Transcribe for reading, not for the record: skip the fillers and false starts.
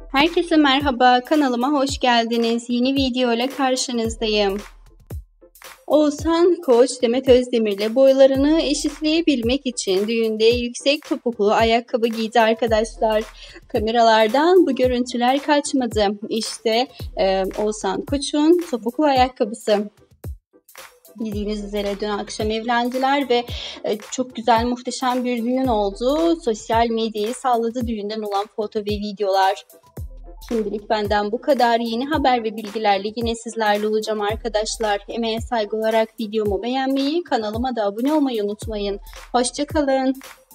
Herkese merhaba, kanalıma hoş geldiniz. Yeni video ile karşınızdayım. Oğuzhan Koç, Demet Özdemir'le boylarını eşitleyebilmek için düğünde yüksek topuklu ayakkabı giydi arkadaşlar. Kameralardan bu görüntüler kaçmadı. İşte Oğuzhan Koç'un topuklu ayakkabısı. Bildiğiniz üzere dün akşam evlendiler ve çok güzel, muhteşem bir düğün oldu. Sosyal medyayı salladı düğünden olan foto ve videolar. Şimdilik benden bu kadar. Yeni haber ve bilgilerle yine sizlerle olacağım arkadaşlar. Emeğe saygı olarak videomu beğenmeyi, kanalıma da abone olmayı unutmayın. Hoşça kalın.